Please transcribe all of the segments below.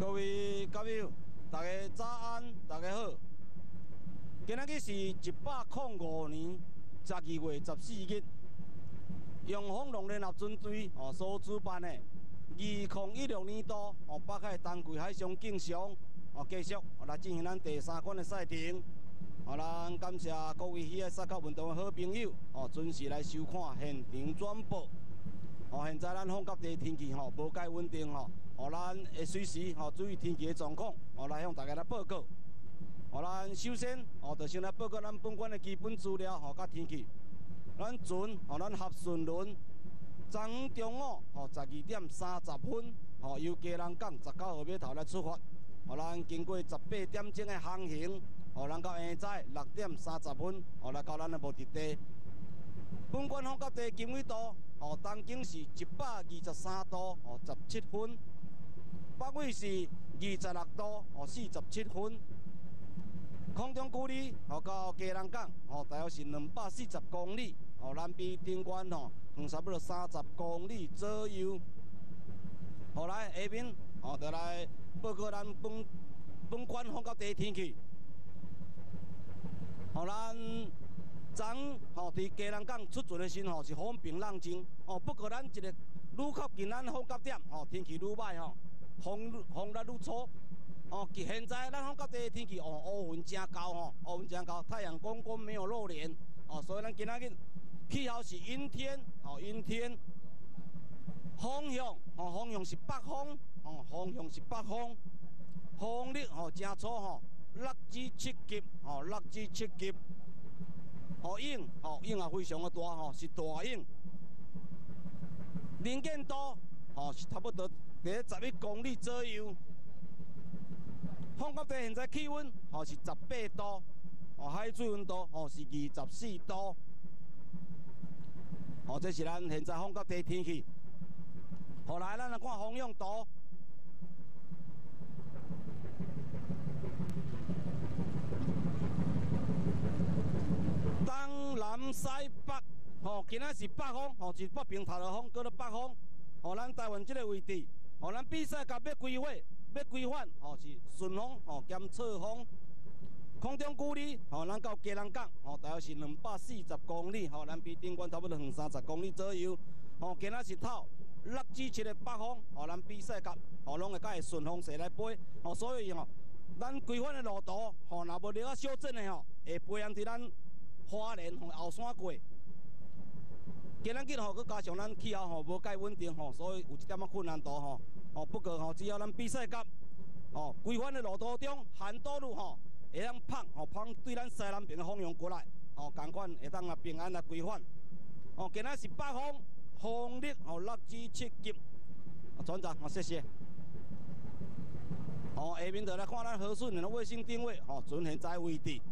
各位教友，大家早安，大家好。今仔日是105年12月14日，永丰农联合军队所主办的2016年度北海冬季海上竞赛继续来进行咱第3关的赛程。咱感谢各位喜爱赛脚运动的好朋友准时来收看现场转播。现在咱放甲地天气无介稳定咱会随时注意天气的状况来向大家来报告。咱首先就先来报告咱本馆的基本资料甲天气。咱船咱合顺轮昨昏中午12点30分由基隆港19号码头来出发。咱经过18点钟的航行，咱到下早6点30分来到咱的目的地。本馆放甲地经纬度东经是123度17分，北纬是26度47分。空中距离到基隆港大约是240公里，咱比顶关远差不多30公里左右。来下面就来报告咱本馆放甲地天气。咱昨伫基隆港出船的时是风平浪静不过咱一个愈靠近咱放甲点天气愈歹风力愈粗现在咱放甲地的天气乌云真高乌云真高，太阳公公没有露脸所以咱今仔日气候是阴天阴天，风向是北风风向是北风，风力真粗6至7级6至7级。影也非常的大是大影。能见度是差不多在11公里左右。放甲地现在气温是18度，海水温度是24度。这是咱现在放甲地天气。来，咱来看风向图。东南西北，今仔是北风，是北平头的风，叫做北风。咱台湾这个位置，咱比赛甲要规范，是顺风兼侧风。空中距离，咱到基隆港，大约是240公里，咱比顶关差不多远30公里左右。今仔是透6至7的北风，咱比赛甲拢会甲会顺风势来飞，所以咱规范的路途，若无了小整的会飞沿伫咱花莲后山过。今仔日佮加上咱气候无介稳定所以有一点仔困难度不过只要咱比赛甲规范的路途中，环岛路会当碰对咱西南边的方向过来共款会当平安来规范。今仔是北风，风力6至7级。船长谢谢。下面就来看咱和顺的卫星定位船现在位置。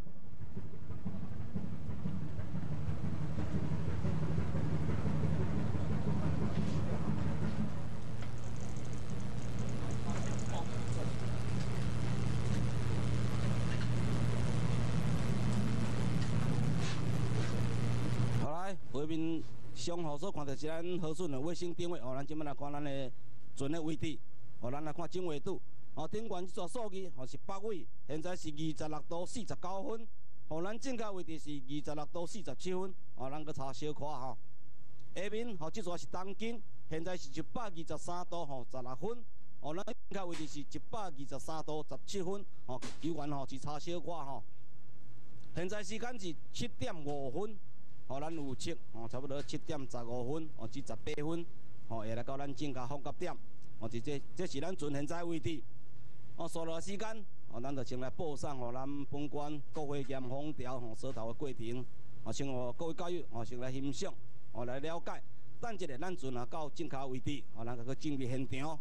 下面上号所看到是咱和顺的卫星定位咱即摆来看咱的船的位置咱来看经纬度顶悬这组数据是北纬，现在是26度49分咱正确位置是26度47分咱搁差小可下面这组是东经，现在是123度16分咱正确位置是123度17分有缘是差小可现在时间是7点5分咱有测差不多7点15分至18分会来到咱正确放甲点这是咱船现在位置所落时间咱就先来报上咱本馆国会验风条所头的过程先各位教友先来欣赏来了解。等一下咱船到正确位置咱去进入现场。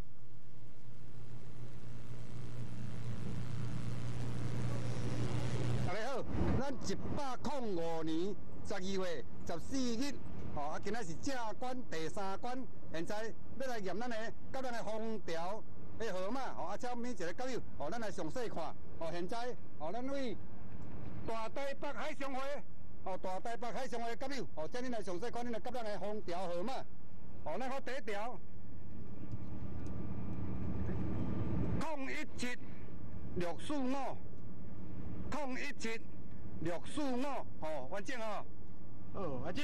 大家好，咱105年12月14日，今仔是正关第3关，现在要来验咱的甲咱的风条的号码，请每一个教友，咱来详细看，现在，咱为大台北海上会，大台北海上会的教友，请恁来详细看恁的甲咱的风条号码，咱看第1条。 017-645，017-645，哦，完整哦。 哦，完整。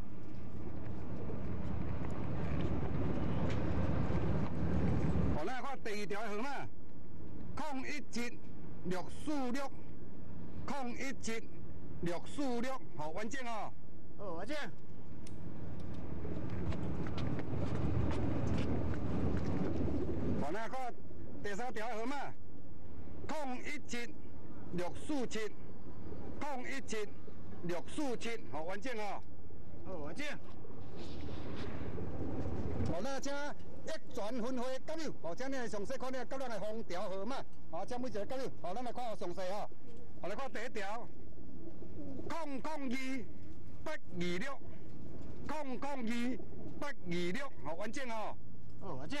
哦，咱来看第二条号码，017-646，017-646，好，完整哦。 哦，完整。 好，咱来看第三条号码，017-647，017-647，好，完整哦。 哦，完整。 好，咱请一转分会甲友，哦，请你来详细看你甲咱的封条号码，好，请每一个甲友，好，咱来看详细哦。好，来看第一条，002-826，002-826，好，完整哦。 哦，完整。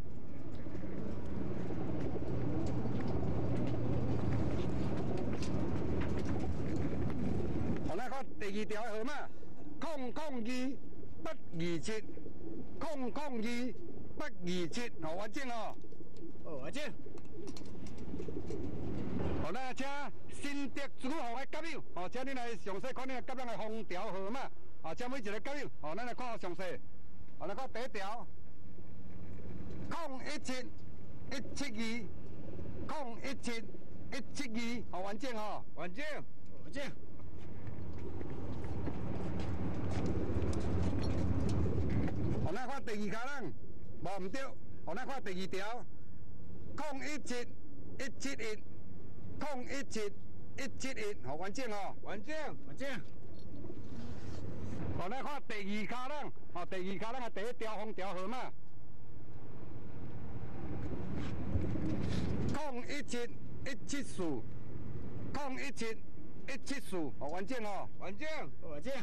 好，咱看第二条号码，002-827，002-827，好，完整哦。 哦，完整。 好，咱请新德支付行的甲友，哦，请你来详细看你甲咱的封条号码，啊，请每一个甲友，哦，咱来看详细。好，来看第一条，017-172，017-172，好，完整哦。 完整。完整。 好，咱看第二卡人，无唔对。好，咱看第二条，017-171，017-171，好，完整哦。 完整。完整。 好，咱看第二卡人，哦，第二卡人的第一条封条号码，017-174，017-174，好，完整哦。 完整。完整。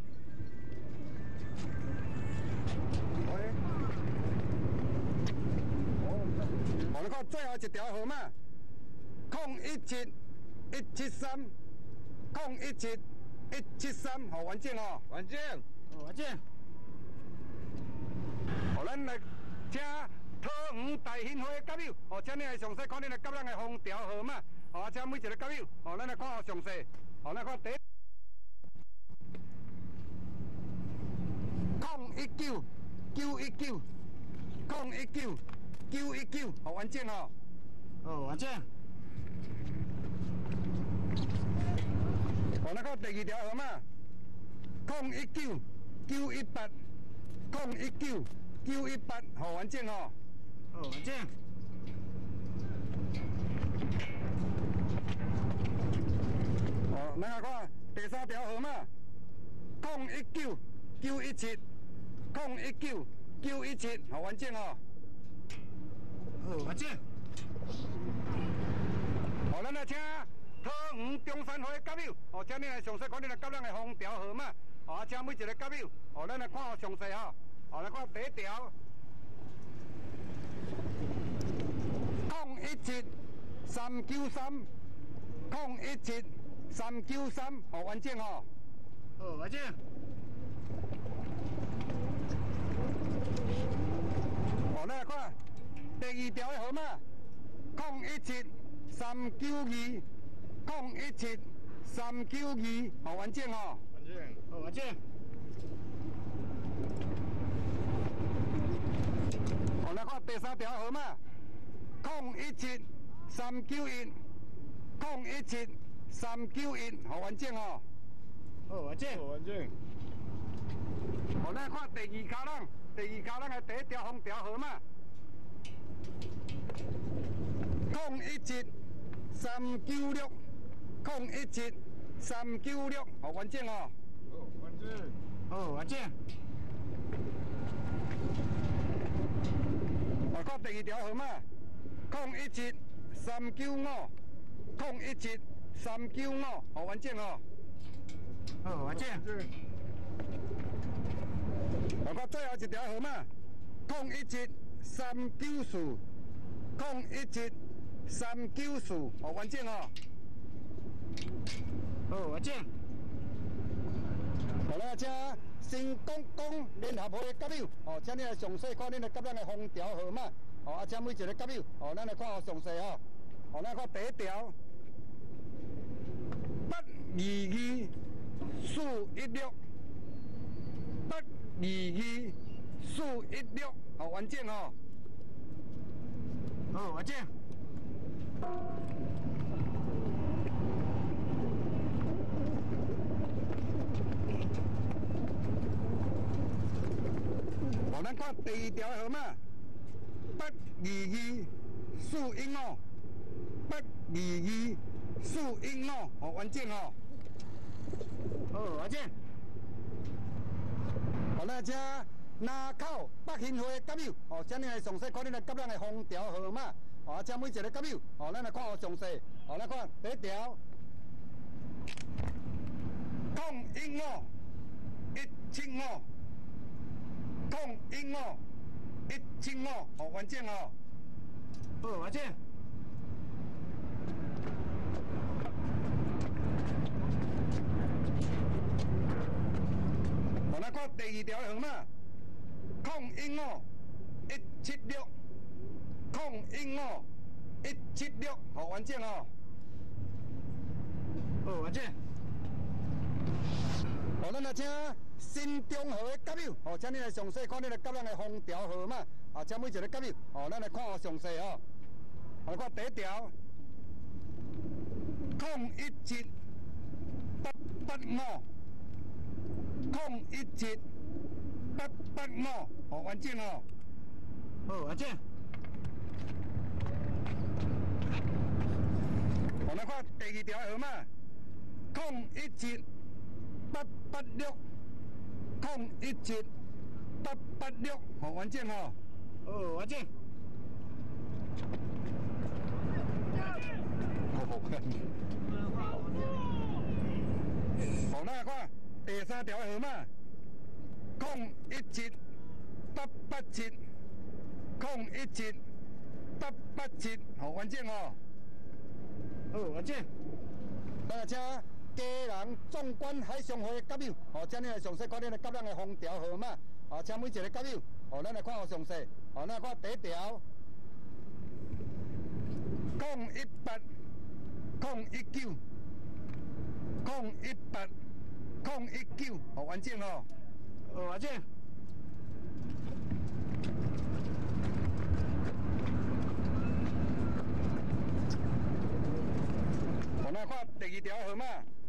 好，咱看最后一条号码，017-173，017-173，好，完整哦。 完整。完整。 好，咱来请桃园大兴会的甲友，哦，请你来详细看你来甲咱的封条号码，哦，请每一个甲友，哦，咱来看详细，哦，咱看第一，019-919，019-919，好，完整哦。 哦，完整。 好，咱看第二条号码，019-918，019-918，好，完整哦。 哦，完整。 哦，咱来看第三条号码，019-917，019-917，好，完整哦。 哦，完整。 好，咱来请桃园中山会的甲友，哦，请你来详细看你来甲咱的封条号码，哦，请每一个甲友，哦，咱来看详细哦，哦，来看第一条，017-393，017-393，好，完整哦。 哦，完整。 哦，咱来看第二条的号码，017-392，017-392，好，完整哦。 完整。哦，完整。 我来看第三条号码，017-391，017-391，好，完整哦。 哦，完整。 完整。我来看第二卡人，第二卡人的第一条封条号码，017-396，017-396，好，完整哦。 哦，完整。哦，完整。 我看第二条号码，017-395，017-395，好，完整哦。 哦，完整。 我看最后一条号码，017-394，017-394，好，完整哦。 哦，完整。 好啦，请新公共联合会的甲友，哦，请你来详细看恁的甲咱的封条号码， 啊，这每一个甲友，哦，咱来看详细吼。哦，咱看第一条，822-416，822-416，好，完整哦。 好，完整。 哦，咱看第二条号码，822-415，822-415，好，完整哦。 好，完整。 好，咱这南口北兴会的甲友，哦，这里来详细看恁的甲人的封条号码，哦，这每一个甲友，哦，咱来看详细，哦，咱看第一条，015-175，015-175，哦，完整哦。 好，完整。 我来看第二条号码，015-176，015-176，好，完整哦。 好，完整。 哦，咱来请新中和的甲友，哦，请你来详细看你的甲人的封条号码，啊，请每一个甲友，哦，咱来看详细哦。来看第一条，017-885，017-885，好，完整哦。 好，完整。 我来看第二条号码，017-886，017-886，好，完整哦。 好，完整。 好，咱来看第三条号码，017-887，017-887，好，完整哦。 好，完整。 咱来请家人纵观海上会的甲友，哦，请你来详细看恁的甲人的封条号码，啊，请每一个甲友，哦，咱来看详细，哦，咱来看第一条，018-019，018-019，好，完整哦。 好，完整。 我来看第二条号码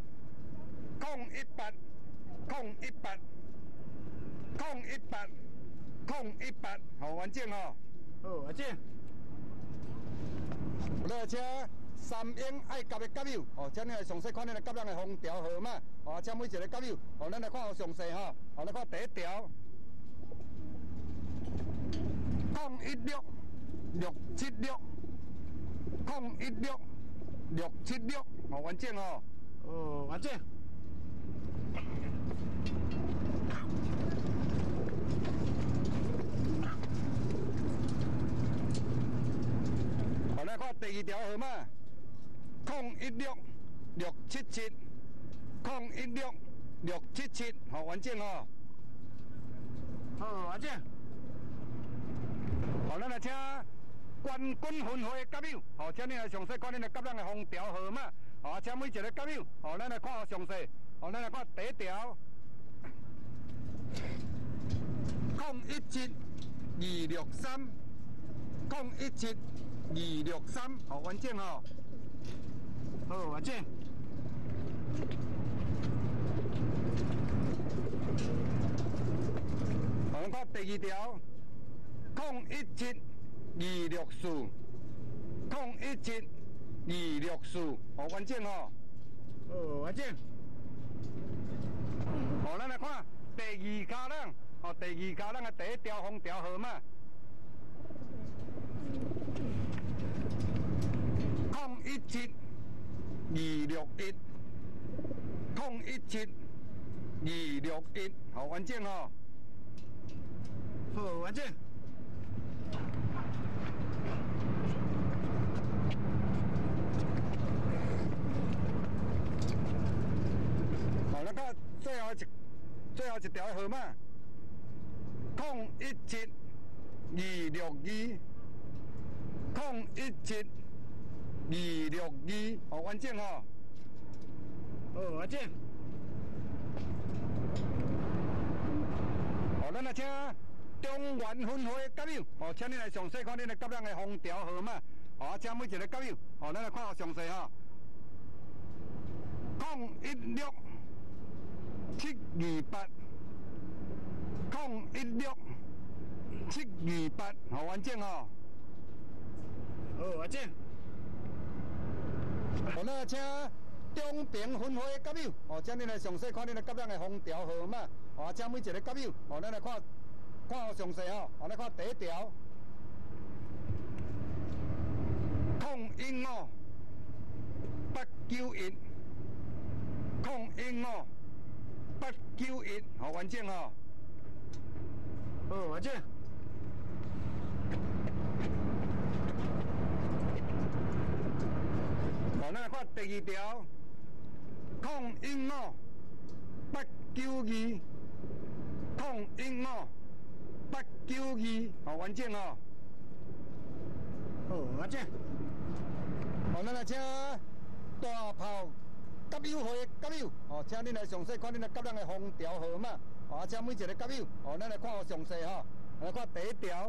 ，018-018-018-018，好，完整哦。 好，完整。 我来请三英爱甲的甲友，哦，请你来详细看恁的甲人的封条号码，哦，请每一个甲友，哦，咱来看详细哈，哦，来看第一条，016-676，016-676，哦，完整哦。 好，完整。 我来看第二条号码，016-677，016-677，好，完整哦。 好，完整。 好，咱来请冠军分会的甲友，好，请你来详细看恁的甲人的封条号码，好，请每一个甲友，好，咱来看详细，好，咱来看第一条，017-263，017-263，好，完整哦。 好，完整。 好，咱看第二条，017-264，017-264，好，完整哦。 好，完整。 好，咱来看第二卡人，哦，第二卡人的第一条封条号码，017-261，017-261，好，完整哦。 好，完整。 好，咱看最后一条号码，017-262，017-262， 017-262，哦，完整吼。 完整。 哦，咱来请中原分会甲友，哦，请你来详细看恁的甲人的封条号码，哦，请每一个甲友，哦，咱来看详细吼。016-728，016-728，好完整吼。 完整。 哦，咱来请中平分会甲友，哦，请你来详细看恁的甲人的封条号码，哦，请每一个甲友，哦，咱来看详细吼，哦，来看第一条。015-891，015-891，好完整吼。 完整。 哦，咱来看第二条。015-892，015-892，好完整吼。 完整。 哦，咱来请大炮甲友会的甲友，哦，请恁来详细看恁的甲人的封条号码，哦，请每一个甲友，哦，咱来看详细吼，来看第一条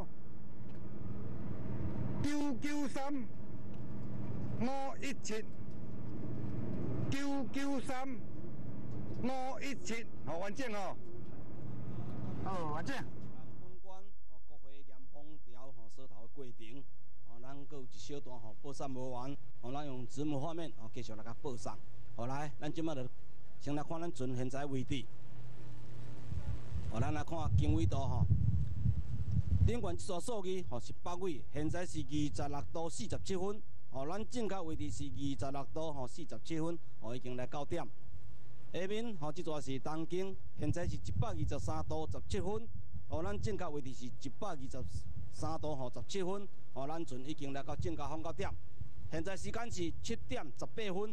，993-517，993-517，好完整吼。 完整。本官国会验封条锁头的过程，咱阁有一小段播送无完，咱用子母画面继续来甲播送。来，咱即摆就先来看咱船现在位置。咱来看经纬度顶悬这组数据是北纬，现在是26度47分。咱正确位置是26度47分，已经来到点。下面这组是东经，现在是123度17分。咱正确位置是123度17分。咱船已经来到正确放到点。现在时间是7点18分。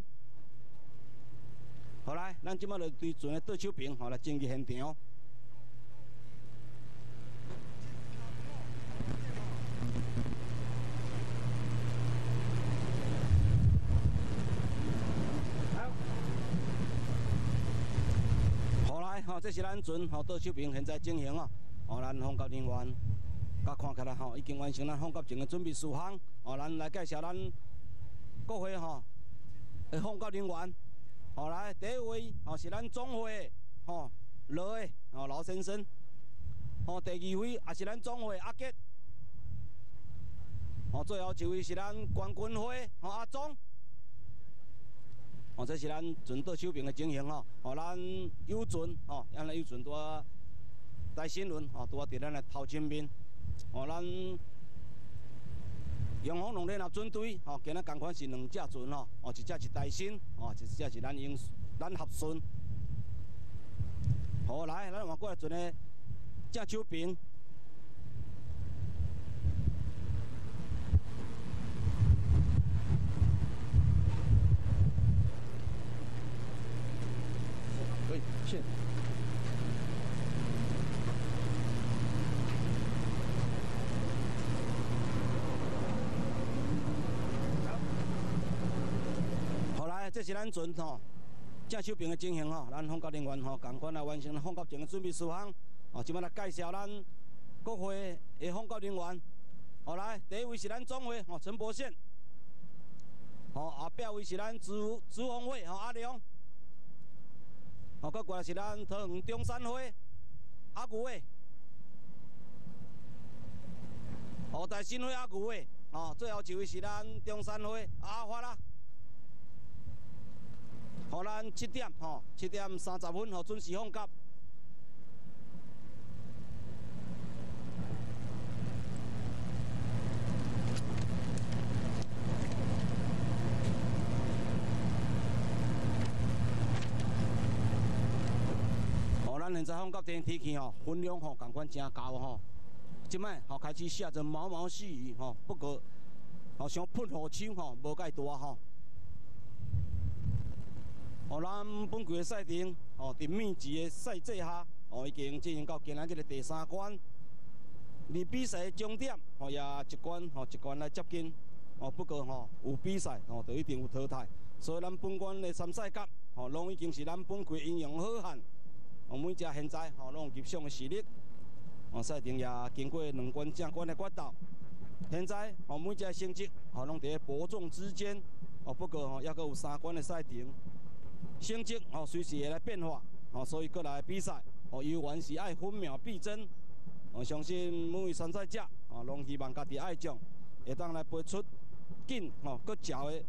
来，咱即摆就对船的倒手柄来进入现场。这是咱船倒手柄现在进行咱放甲人员，甲看起来已经完成咱放甲前的准备事项。咱来介绍咱国会的放甲人员。来，第一位是咱总会罗的老先生。第二位也是咱总会阿杰。最后一位是咱冠军会阿忠。这是咱船倒手柄的情形咱友船咱的友船拄大新轮拄伫咱的头前面咱永丰农联合船队今仔同款是2只船一只是大新一只是咱合顺。来，咱换过来船的正手柄。是。来，这是咱船正手柄的情形咱放甲人员同款来完成放甲前的准备事项即摆来介绍咱国会的放甲人员。来，第一位是咱总会陈柏宪。后壁位是咱资方会阿良。搁过来是咱桃园中山会阿牛伟，大新会阿牛伟，最后一位是咱中山会阿发啦。咱7点7点30分准时放甲。咱现在放甲天天气分量共款真高即摆开始下着毛毛细雨不过像喷雨手无介大咱本季的赛程伫密集的赛制下已经进行到今仔日的第3关。 离比赛终点吼也一关来接近。不过有比赛就一定有淘汰，所以咱本馆的参赛甲拢已经是咱本区英雄好汉，每只现在拢有入赏的实力。赛程也经过2关正关的决斗，现在每只成绩拢伫伯仲之间。不过还阁有3关的赛程，成绩随时会来变化。所以过来比赛游玩是爱分秒必争。相信每位参赛者拢希望家己爱将会当来飞出紧搁潮的。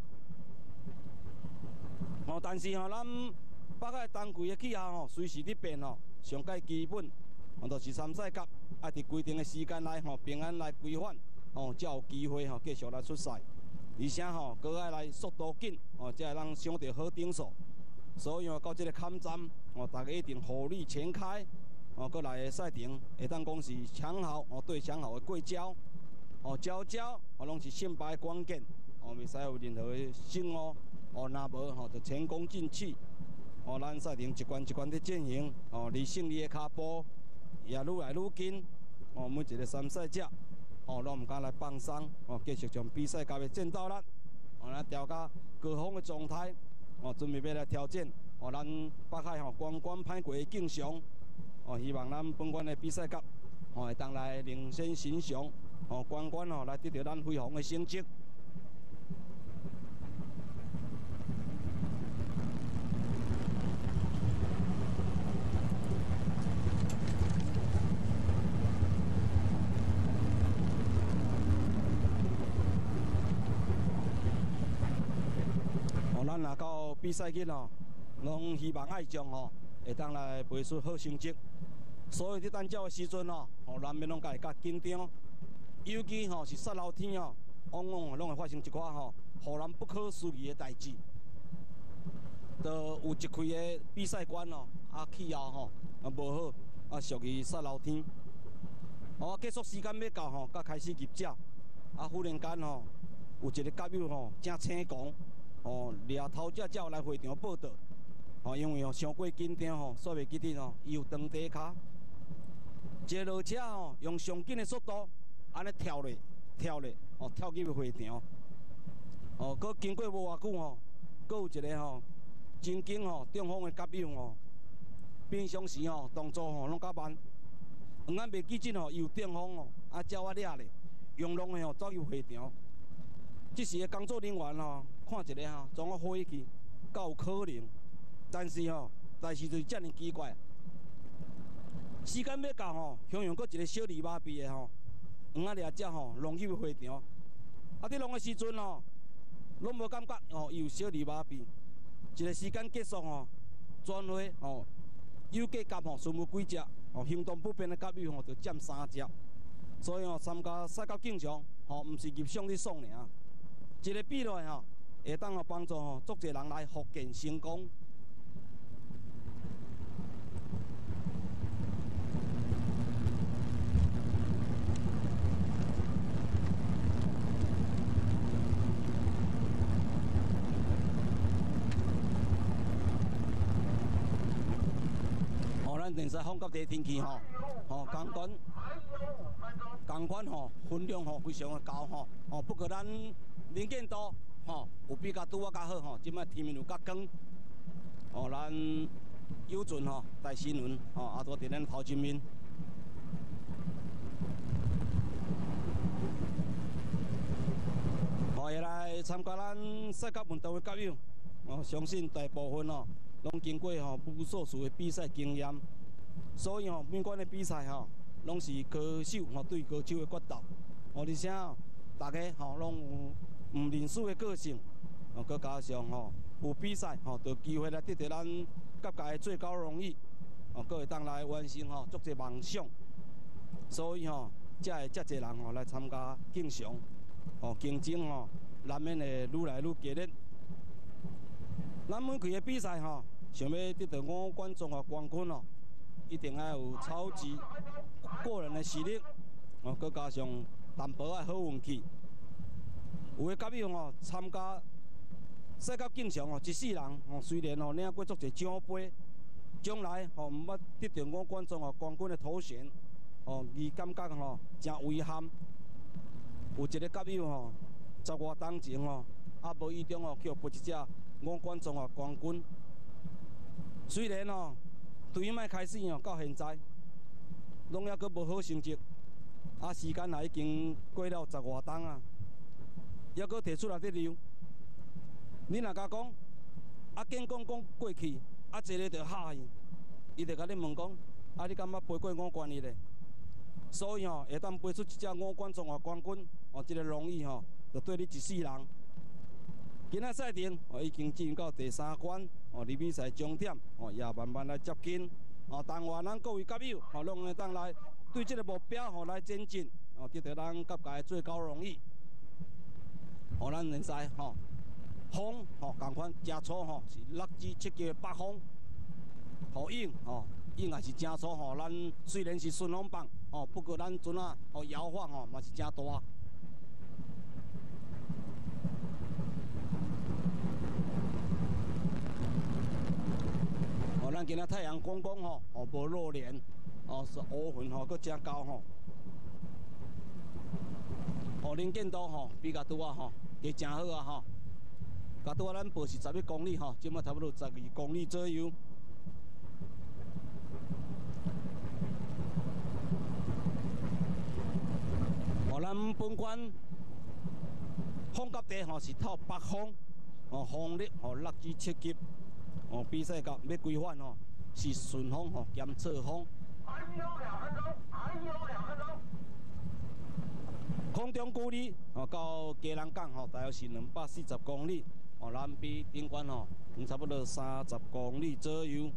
但是咱北海冬季的气候随时伫变上界基本就是参赛甲爱伫规定的时间内平安来规范才有机会继续来出赛。而且搁爱来速度紧才会当抢到好点数。所以到这个坎站大家一定火力全开。过来的赛程会当讲是强豪对强豪的过招。招拢是胜败关键，袂使有任何的失误，若无就前功尽弃。咱赛程一关一关的进行，离胜利的脚步也愈来愈近。每一个参赛者，拢毋敢来放松，继续将比赛甲的战斗力，来调到高峰的状态，准备要来挑战，咱北海关关歹过的景象。希望咱本馆的比赛甲，会当来领先形象。关关来得到咱辉煌的成绩。咱若到比赛日拢希望爱将会当来培出好成绩。所以伫等照的时阵难免拢家较紧张。尤其是煞老天往往拢会发生一寡互人不可思议的代志。就有一开的比赛馆气候无好属于煞老天。结束时间要到才开始入鸟。忽然间有一个甲友正醒狂掠头只鸟来会场报道。因为伤过紧张煞袂记得伊有长底骹。一个落车用上紧的速度。安尼跳入跳入会场，搁经过无偌久搁有一个真紧中方的甲友平常时动作拢较慢，黄眼袂记紧伊有中方鸟我掠咧，用浪的走入会场。这时的工作人员看一个将我火去，敢有可能？但是代志就是遮尔奇怪，时间要到向用搁一个小二麻痹的黄仔掠只弄入会场，伫弄的时阵拢无感觉伊有小儿麻痹。一个时间结束转回有价夹剩无几只行动不便的甲友就占3只，所以参加赛到竞场毋是入赏哩爽尔，一个比赛会当帮助足侪人来复健成功。咱电视放甲这天气工款分量非常的高不过咱能见度有比较拄较好即摆天面有较光咱友俊戴新文都伫咱头前面。会来参加咱世界运动的甲友相信大部分拢经过无数次的比赛经验，所以每馆的比赛拢是高手对高手的决斗，而且大家拢有唔认输的个性，佮加上有比赛就有机会来得到咱甲界的最高荣誉，佮会当来完成足侪梦想，所以才会遮侪人来参加竞相，竞争难免会愈来愈激烈。咱每期的比赛想要得到5冠中华冠军一定要有超级个人的实力，佮加上淡薄仔好运气。有的甲友参加世界竞赛一世人虽然领过足侪奖杯，将来毋捌得到5冠中华冠军的头衔， 伊感觉吼真遗憾，有一个甲友吼10外冬前吼，无意中去赔一只5冠中华冠军。虽然对伊卖开始到现在，拢还阁无好成绩，时间也已经过了10外冬啊，还阁摕出来伫溜。你若甲讲，见讲过去，坐咧就哈去，伊就甲你问讲，你敢捌飞过5冠伊咧？所以会当飞出一只5冠中华冠军，这个荣誉就对你一世人。今仔赛程已经进入到第3关，离比赛终点也慢慢来接近。但愿咱各位甲友拢会当来对这个目标来前进，得到咱甲界最高荣誉。咱现在风共款真粗是6至7级的北风，影影也是真粗咱虽然是顺风棒不过咱船啊摇晃嘛是真大。咱今仔太阳光无落脸，是乌云阁真高能见度比较拄啊加真好啊甲拄啊咱报是11公里即马差不多12公里左右。咱本馆风甲地是透北风，风力6至7级。比赛甲要规范是顺风兼侧风。还有2分钟，还有2分钟。空中距离到基隆港大约是240公里，咱比顶关差不多30公里左右。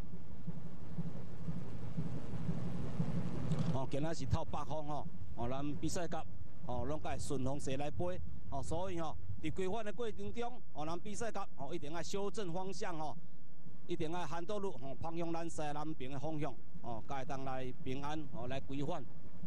今仔是透北风咱比赛甲拢甲顺风势来飞，所以伫规范的过程中，咱比赛甲一定要修正方向一定要hand道路方向咱西南边的方向才会当来平安来规范。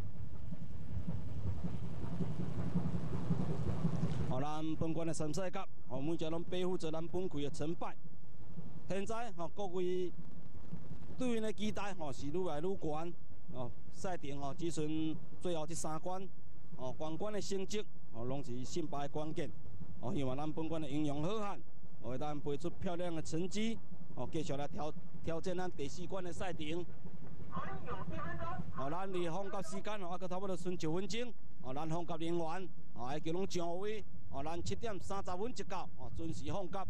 咱本馆的参赛甲每只拢背负着咱本区的成败。现在各位对因的期待是愈来愈悬赛程只剩最后这3关关关的成绩拢是胜败的关键希望咱本馆的英勇好汉会当飞出漂亮的成绩继续来挑战咱第4关的赛程。还有1分钟。咱离放甲时间还阁差不多剩9分钟咱放甲人员会叫拢上位咱7点30分一到准时放甲。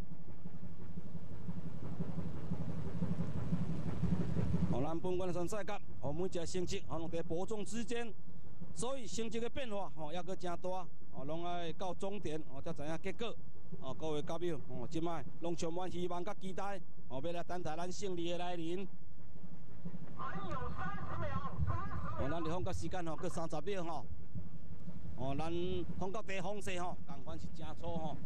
咱本馆的参赛甲每一个成绩拢在伯仲之间，所以成绩的变化还阁真大拢爱到终点才知影结果。各位甲友即摆拢充满希望甲期待要来等待咱胜利的来临。还有30秒，咱离放甲时间阁30秒咱放甲地风势共款是真粗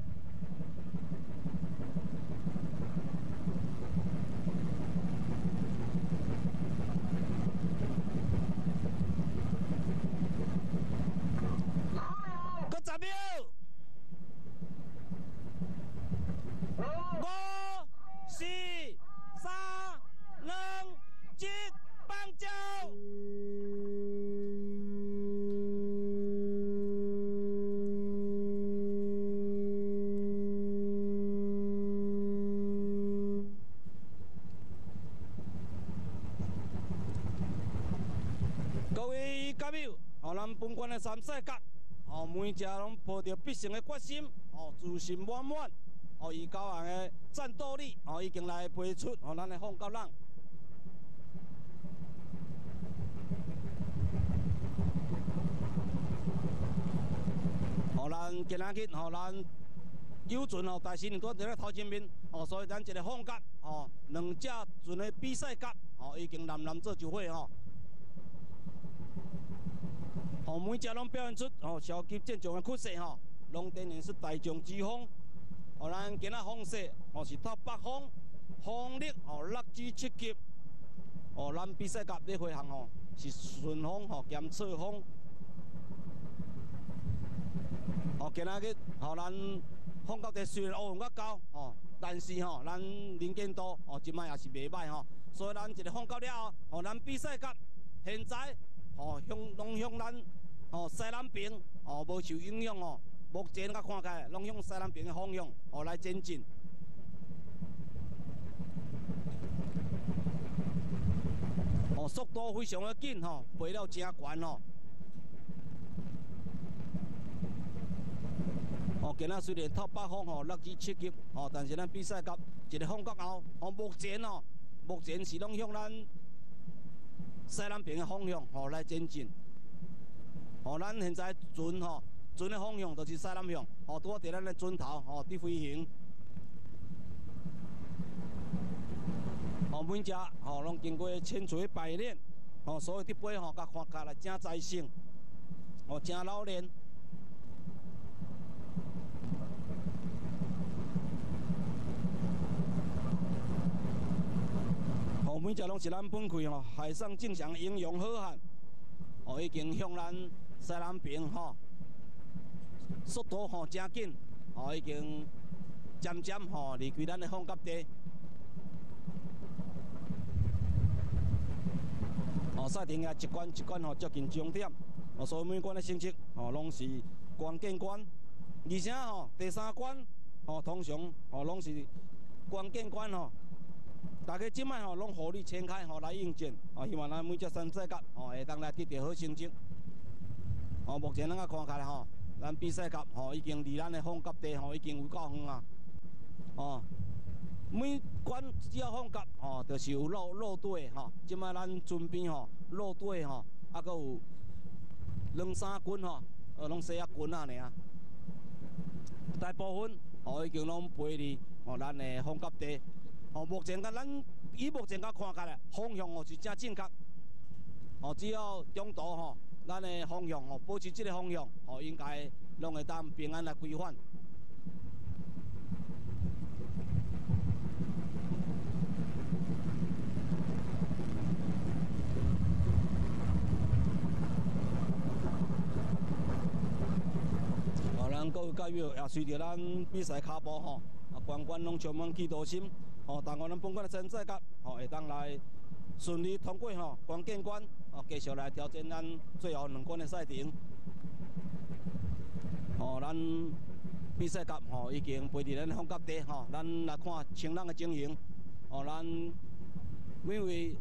搁10秒。5、4、3、2、1，放酒。各位甲友，咱本馆的参赛甲，每一只拢抱着必胜的决心，自信满满。以高昂的战斗力，已经来飞出咱的放甲人。咱今仔日咱友船大新都伫咧头前面，所以咱一个放甲2只船的比赛甲已经南做就伙每只拢表现出超级战将的气势拢展现出大将之风。咱今仔风势是透北风，风力6至7级。咱比赛甲咧飞行是顺风兼侧风。今仔日咱放甲地虽然乌云较高但是咱能见度即摆也是袂歹所以咱一个放到了后咱比赛甲现在拢向咱西南边无受影响目前甲看起来拢向西南边的方向来前进。速度非常的紧飞了真悬今仔虽然透北风6至7级但是咱比赛到一个风角后目前是拢向咱西南边的方向来前进。咱现在船的方向就是西南向拄好伫咱的船头伫飞行。每只拢经过千锤百炼所以伫飞甲看起来真在性真老练。每只拢是咱本开海上正常英勇好汉已经向咱西南边速度真紧已经渐渐离开咱的风甲地。赛程也一关一关接近终点所以每关的成绩拢是关键关，而且第3关通常拢是关键关大家即摆拢火力全开来应战希望咱每只参赛甲会当来得到好成绩。目前咱看起来咱比赛甲已经离咱的风甲地已经有够远啊每关只要放甲就是有路队即摆咱船边路队还佫有2、3军拢细仔军尔。大部分已经拢飞离咱的风甲地。目前咱以目前看起来方向是正正确。只要中途咱的方向保持这个方向应该拢会当平安来归返。咱各位介友也随着咱比赛脚步关关拢充满企图心但愿咱本关的参赛甲会当来顺利通过关键关继续来挑战咱最后2关的赛程。咱比赛甲已经飞伫咱风甲地咱来看冲浪的情形咱每位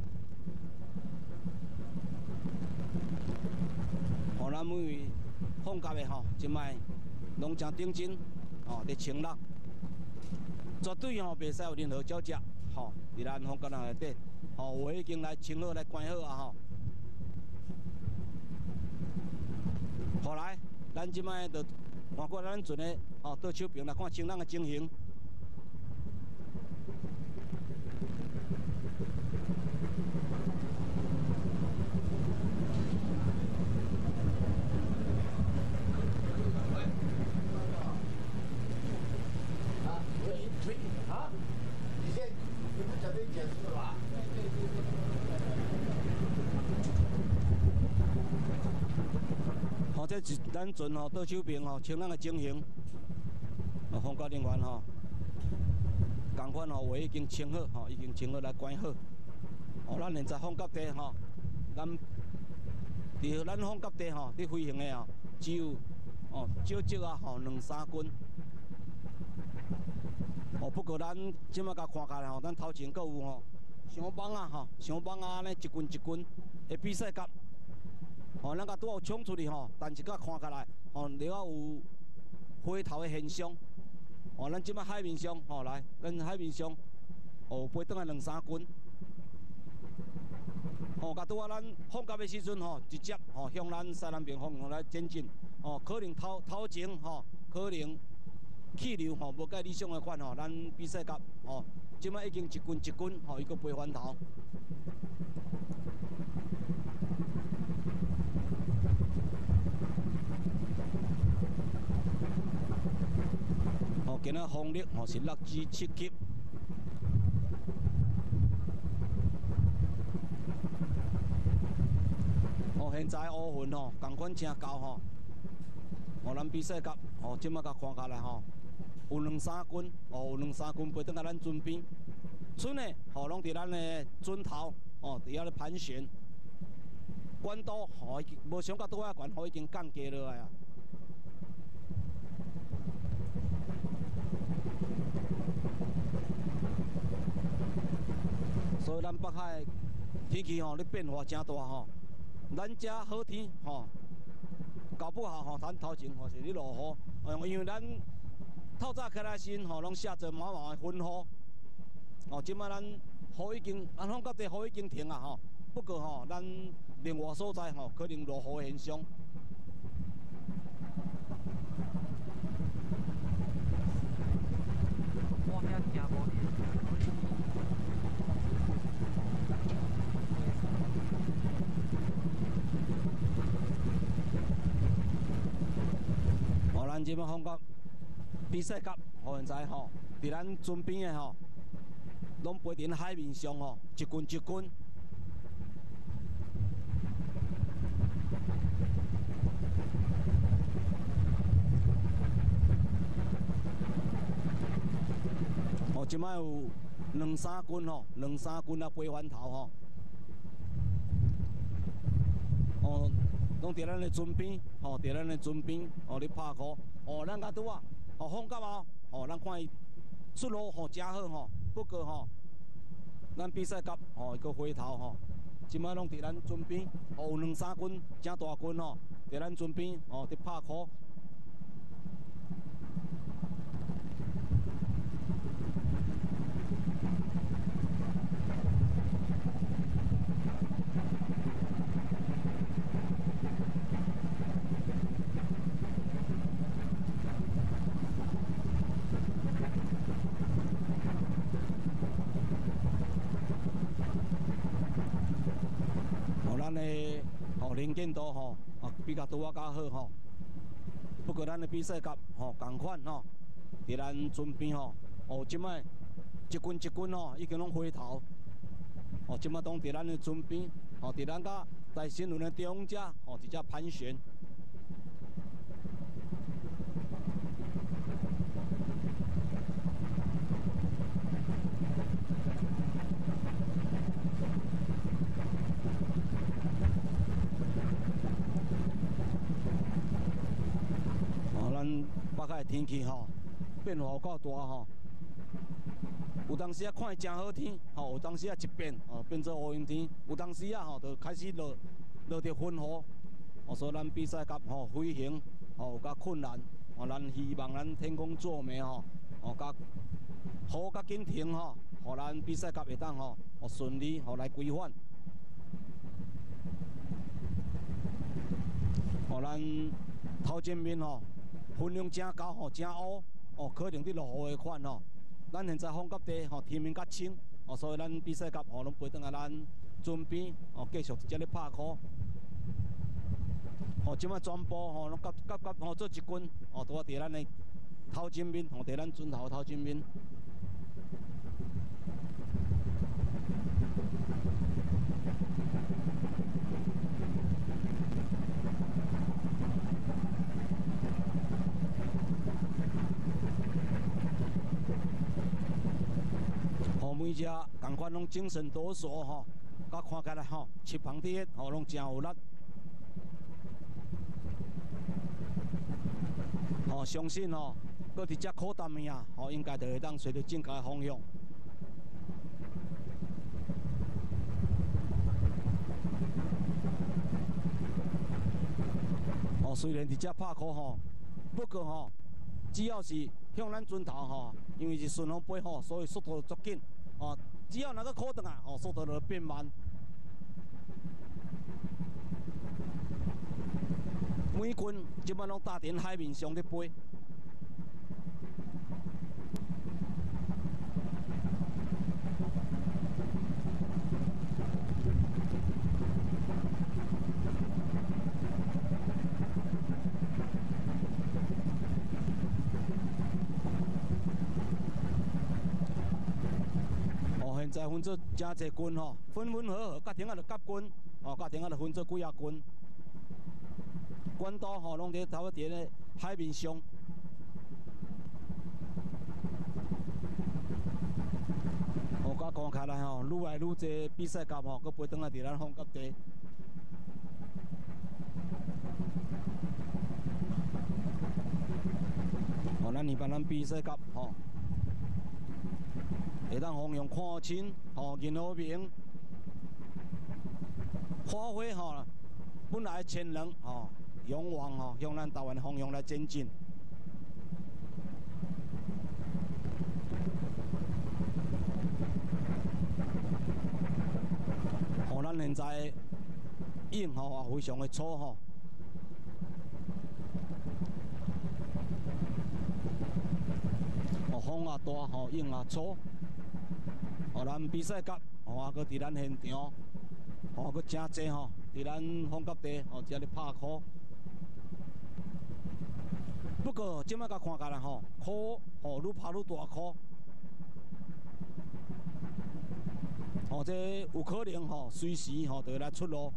咱每位放假的即摆拢真顶真伫冲浪，绝对袂使有任何招架伫咱放假内底有已经来冲好来关好后来咱即摆就看过咱船的倒手边来看冲浪的情形。这是咱船倒手边冲浪的情形，风高人员同款话已经冲好已经冲好来关好。咱现在风甲地咱伫咱风甲地伫飞行的只有少少2、3军。不过咱即摆甲看起来咱头前阁有上网安尼一军一军的比赛甲。咱甲拄好冲出去但是甲看起来了有回头的现象。咱即摆海面上来，咱海面上飞转来2、3军。甲拄好咱放假的时阵直接向咱西南边方向来前进。可能头前可能气流无介理想的款咱比赛甲即摆已经一军一军伊个飞翻头。今仔风力是6至7级。现在乌云同款真高咱比赛甲即摆甲看起来有2、3军有2、3军飞转到咱船边，船的拢伫咱的船头伫遐咧盘旋。 管道吼，无想到拄啊悬，吼已经降低落来啊。所以咱北海天气吼，咧变化真大吼。咱遮好天吼，搞不好吼，咱头前吼是咧落雨，因为咱透早起来时吼，拢下着毛毛的粉雨。哦，即摆咱雨已经，咱风甲地雨已经停啊吼。不过吼，咱另外所在吼，可能落雨现象。 我遐听无哩。 哦，咱即摆风甲比赛甲，吼现在吼，伫咱船边的吼，拢飞伫海面上吼，一群一群。哦，即摆有两三群吼，两三群啊飞翻头吼。哦，拢伫咱的船边，吼，伫咱的船边，哦，咧拍鼓。哦，咱甲拄啊，哦，放假后，哦，咱看伊出路吼真好吼。不过吼，咱比赛甲吼伊个回头吼，即摆拢伫咱船边，哦，有两三群真大群吼，伫咱船边，哦，伫拍鼓。咱的吼能见度吼比较拄啊较好吼。不过咱的比赛甲吼共款吼，伫咱船边吼，哦，即摆一群一群吼已经拢回头，哦，即摆拢伫咱的船边，哦，伫咱甲大新轮的中遮，哦，直接盘旋。北海天气吼变化有够大吼，有当时啊看真好天，吼有当时啊一变哦变做乌云天，有当时啊吼就开始落着粉雨，哦所以咱比赛甲吼飞行吼有较困难，哦咱希望咱天公作美吼，哦甲雨较紧停吼，互咱比赛甲会当吼哦顺利吼来规范，哦咱头前面吼。分量真高吼，真乌哦，可能伫落雨的款吼。咱现在风甲地吼天面较清哦，所以咱比赛甲吼拢飞转来咱船边哦，继续直接咧拍鼓。哦，即摆全部吼拢甲吼做一群哦，都伫咱的头前面吼，伫咱船头前面。每只共款拢精神抖擞吼，甲看起来吼，七旁底吼拢真有力。吼，相信吼，搁伫遮苦担命吼，应该就会当找到正确的方向。哦，虽然伫遮拍鼓吼，不过吼，只要是向咱船头吼，因为是顺风飞吼，所以速度足紧。哦，只要那个靠转啊，哦，速度就变慢。每群即摆拢搭伫海面上咧飞。现在分做真侪群吼，分分合合，甲停啊就甲群，哦，甲停啊就分做几啊群。管道吼拢伫差不多伫咧海面上。哦，甲看起来吼，愈来愈侪比赛甲吼，佮飞转来伫咱风甲地。 一般咱比赛甲吼，会当方向看清吼，任何明发挥吼本来潜能吼，勇往吼向咱台湾方向来前进。吼，咱现在影吼也非常的粗吼。风也大，吼影也粗，吼咱比赛甲吼啊，搁伫咱现场，吼搁真济吼，伫咱风甲地吼遮咧拍鼓。不过即摆甲看起来吼，鼓吼愈拍愈大鼓，吼这有可能吼随时吼就会来出路。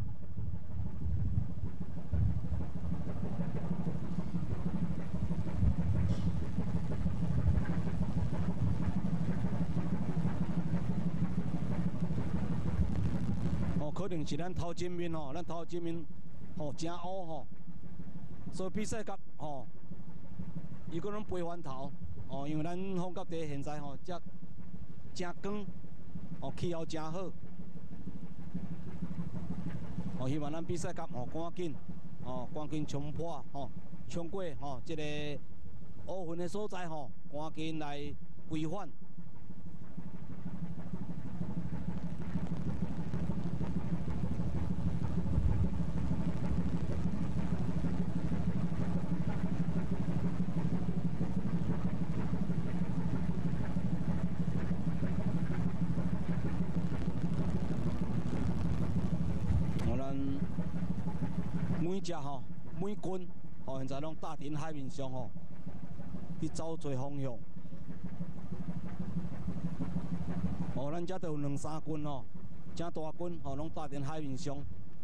可能是咱头前面吼，咱头前面吼真乌吼，所以比赛甲吼，伊可能飞翻头哦，因为咱风甲地现在吼真光，哦气候真好，哦希望咱比赛甲吼赶紧冲破吼，冲过吼这个乌云的所在吼，赶紧来规范。每只吼，每军吼，现在拢搭停海面上吼，去走做方向。哦，咱遮都有两三军吼，真大军吼，拢搭停海面上。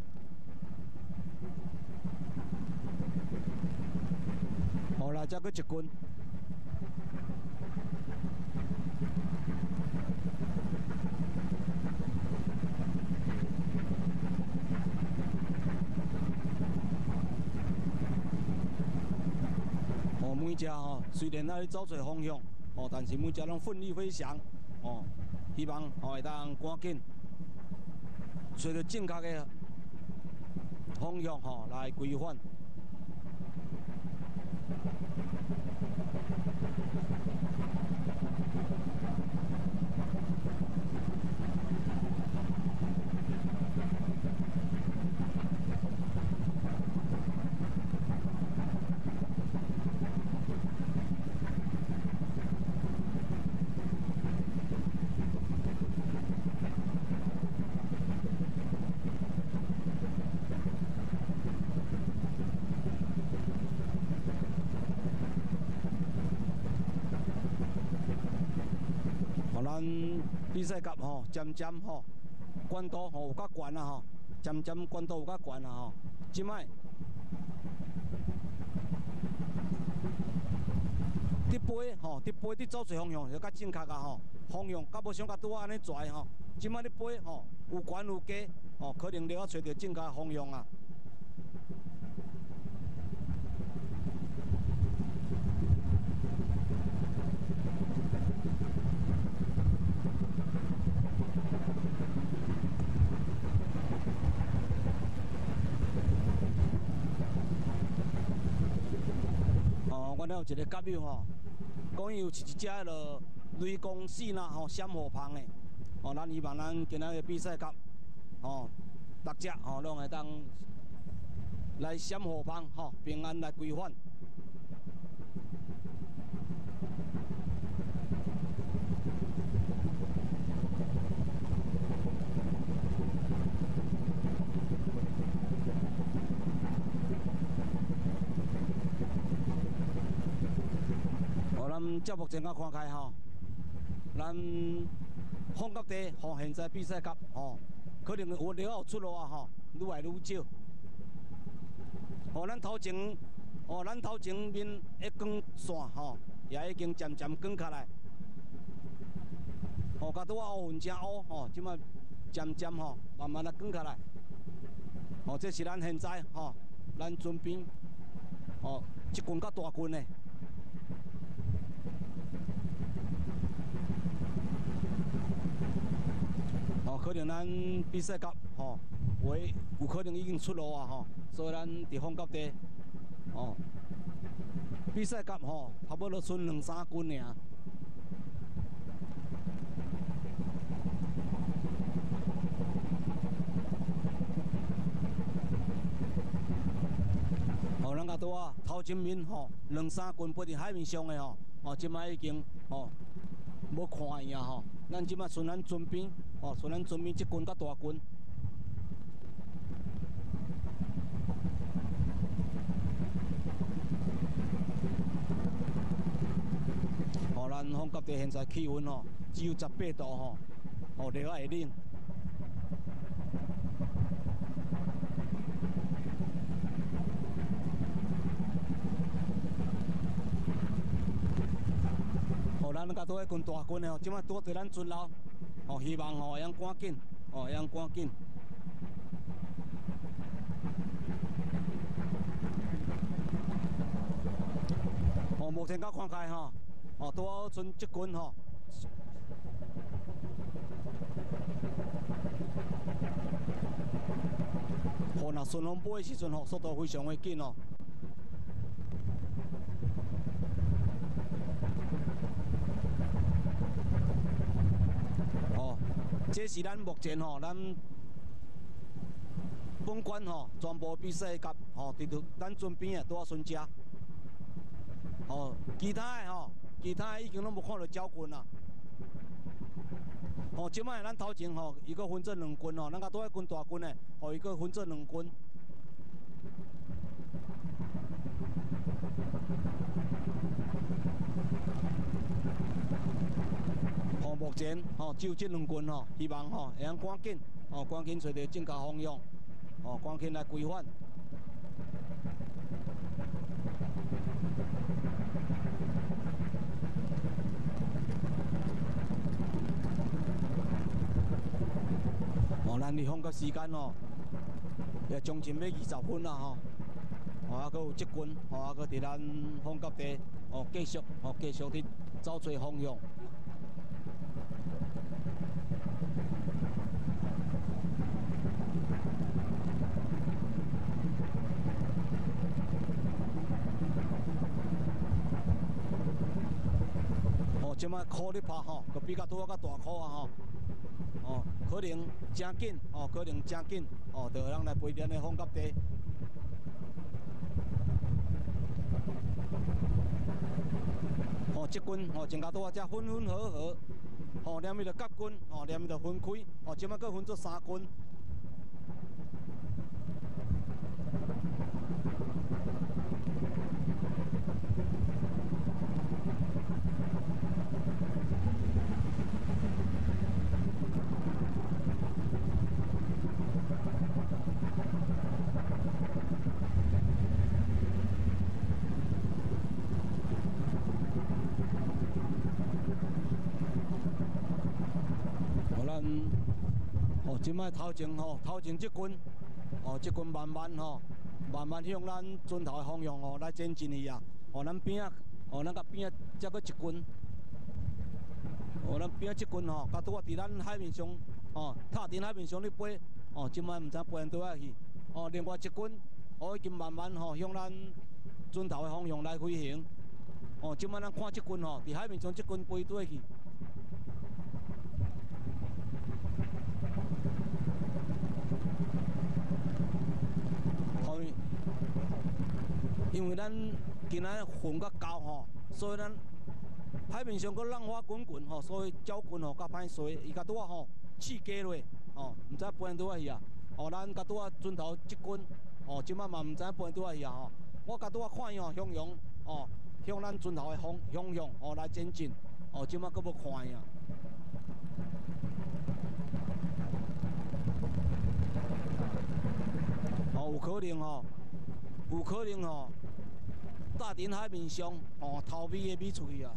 后来才搁一军。每只吼，虽然在走错方向，哦，但是每只拢奋力飞翔，哦，希望哦会当赶紧找到正确的方向吼来规范。咱比赛甲吼，渐渐吼，关度吼有较悬啊吼，渐渐关度有较悬啊吼。即摆伫飞吼，伫飞伫走错方向就较正确啊吼，方向较无想甲拄仔安尼拽吼。即摆伫飞吼，有悬有低吼，可能了找到正确方向啊。阮了有一个甲友吼，讲伊有一只落雷公死呐吼，闪火棒的，哦，咱希望咱今仔日比赛甲吼，大家吼拢会当来闪火棒吼，平安来规范。咱照目前啊看开吼，咱风甲地吼，现在比赛甲吼，可能有了有出路啊吼，愈来愈少。吼，咱头前面一光线吼，也已经渐渐光起来。吼，甲拄啊乌云真乌吼，即摆渐渐吼，慢慢啊光起来。吼，这是咱现在吼，咱准备吼一群较大群的。 可能咱比赛甲有可能已经出炉啊所以咱伫放甲地比赛甲差不多剩2-3军尔。咱甲拄啊头前面2-3军飞伫海面上的即摆已经无看伊啊咱即摆剩咱船边剩咱船边即军甲大军。咱放甲地现在气温只有18度热啊会冷。咱甲拄迄群大军的即摆拄伫咱船楼希望会用赶紧会用赶紧。目前甲看起来拄好剩即军若顺风飞的时阵速度非常的紧这是咱目前咱本馆全部比赛甲伫咱船边拄好剩只其他的已经拢无看到鸟群啦。即摆咱头前伊阁分做2军咱甲拄迄群大军的伊阁分做2军。目前只有这2军希望会用赶紧赶紧找到正确方向赶紧来规范。咱伫放甲时间也将近要20分啦还阁有这军还阁伫咱放甲地继续伫走找方向。即摆雨咧拍阁比较拄啊，较大雨啊可能真紧可能真紧就让来陪咱的放甲地。这军真甲拄啊，才分分合合连伊着甲军连伊着分开即摆阁分做3军。即摆头前这军这军慢慢向咱船头的方向来前进去啊咱边啊咱甲边啊才阁一军咱边啊这军甲拄啊伫咱海面上踏伫海面上咧飞即摆毋知飞到倒去另外一军已经慢慢向咱船头的方向来飞行即摆咱看这军伫海面上这军飞倒去。因为咱今仔云较高所以咱海面上阁浪花滚滚所以鸟群较歹追，伊甲拄啊刺加落毋知飞倒去啊咱甲拄啊船头即军即摆嘛毋知飞倒去啊我甲拄啊看伊向向咱船头的方向来前进即摆阁要看伊啊。有可能搭伫海面上头尾的尾出去啊。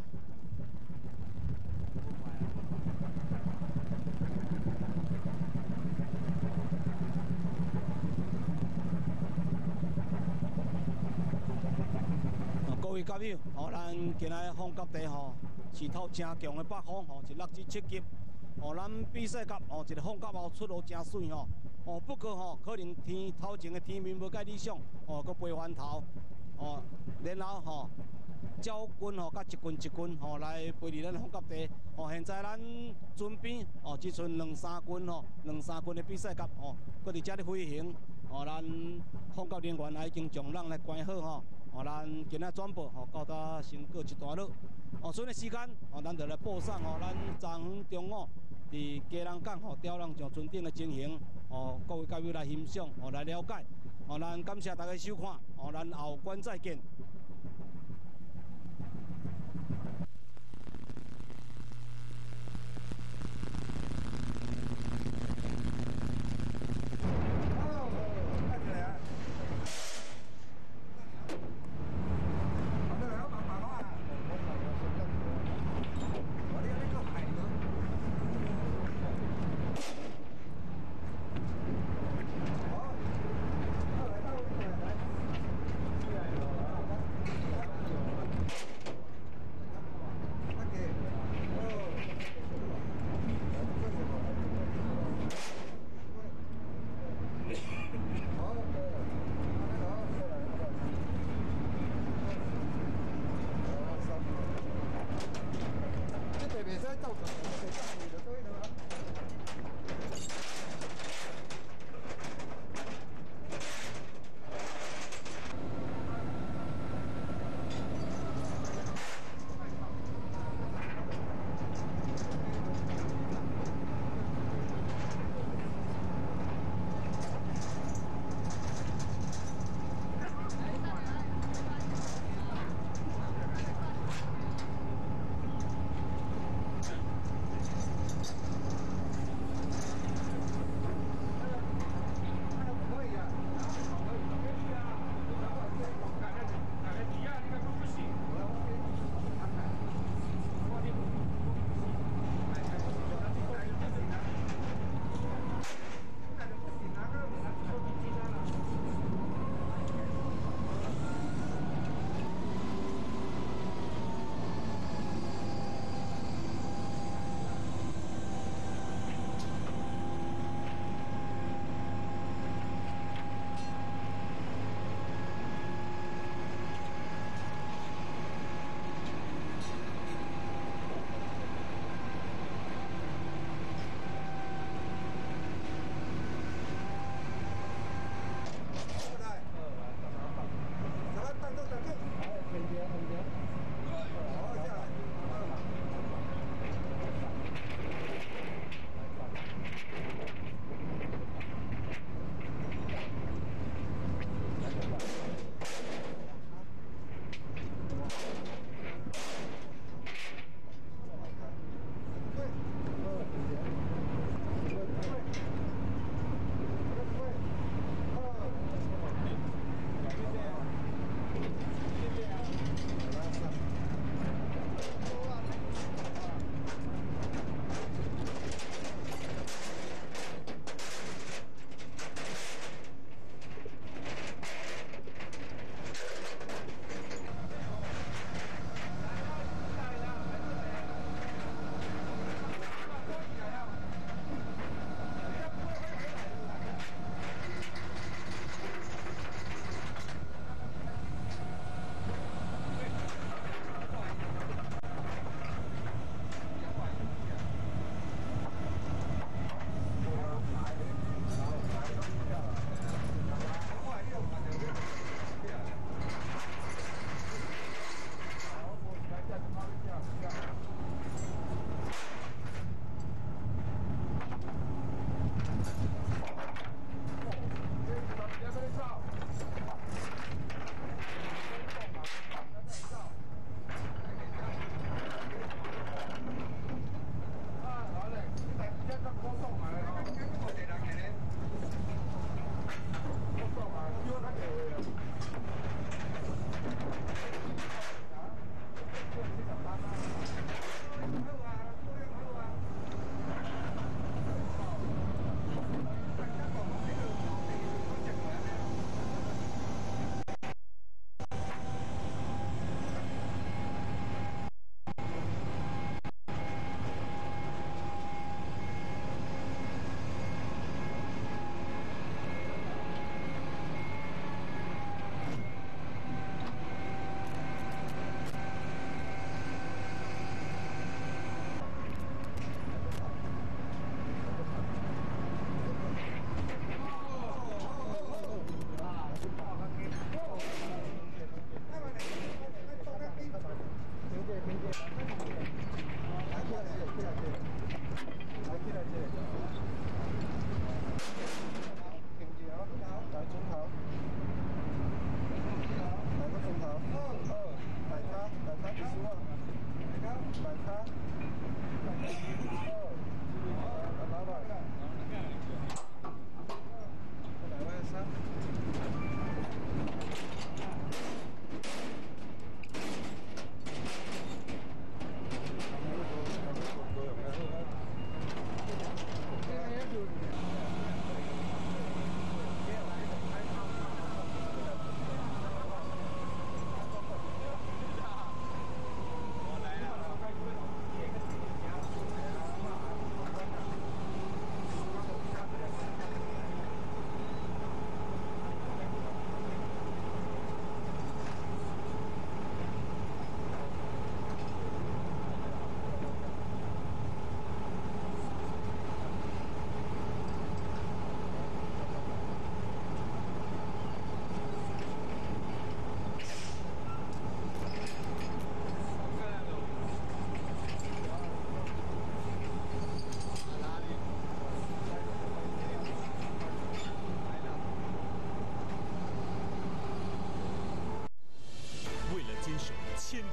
各位甲友咱今仔放甲地是透正强的北风是6至7级咱比赛甲一个放甲后出路真水不过可能头前的天面无介理想搁飞翻头然后鸟群甲一群来飞离咱放甲地现在咱准备只剩两三群的比赛甲搁伫遮咧飞行咱放甲人员也已经将人来关好咱今仔转播到达先过一段落剩的时间咱就来播送咱昨昏中午伫嘉人港吊人上船顶的情形各位教友来欣赏来了解咱感谢大家收看咱后观再见。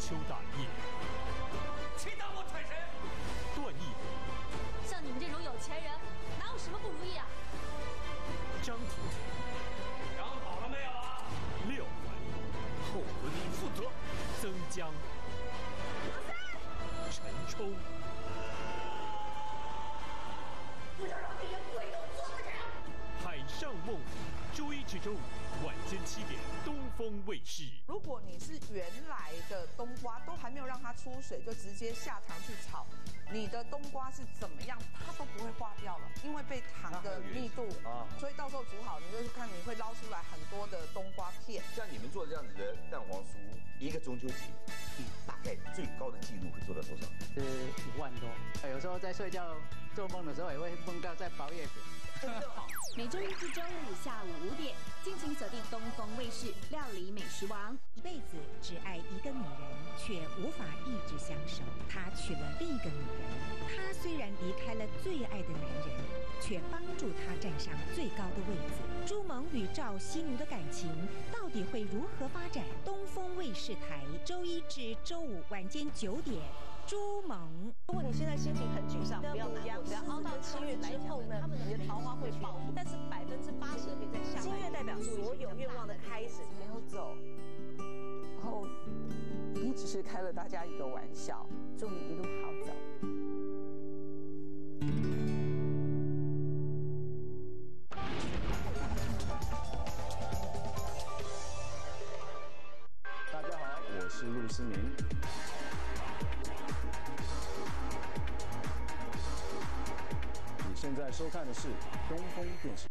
秋大业。 谁当我财神？ 段奕宏、 像你们这种有钱人，哪有什么不如意啊？ 张婷婷、 想好了没有啊？ 廖凡、 后子你负责。 曾江、陈冲。 不要让这些鬼都做不成。 海上梦，周一至周五晚间7点，东风卫视。 如果你是原来的冬瓜都还没有让它出水，就直接下糖去炒，你的冬瓜是怎么样，它都不会化掉了，因为被糖的密度所以到时候煮好，你就看你会捞出来很多的冬瓜片。 像你们做这样子的蛋黄酥，一个中秋节，大概最高的记录会做到多少？ 是5万多。有时候在睡觉做梦的时候，也会梦到在包月饼。 每周一至周五下午5点，敬请锁定东风卫视《料理美食王》。 一辈子只爱一个女人，却无法一直相守。他娶了另一个女人，他虽然离开了最爱的男人，却帮助他站上最高的位子。朱蒙与赵熙奴的感情到底会如何发展？东风卫视台周一至周五晚间9点。朱蒙， 如果你现在心情很沮丧，不要难过，只要熬到7月之后呢，你的桃花会爆，但是80%可以在下半年。新月代表所有愿望的开始。 没有走，然后你只是开了大家一个玩笑，祝你一路好走。 大家好，我是陆思明。现在收看的是东风电视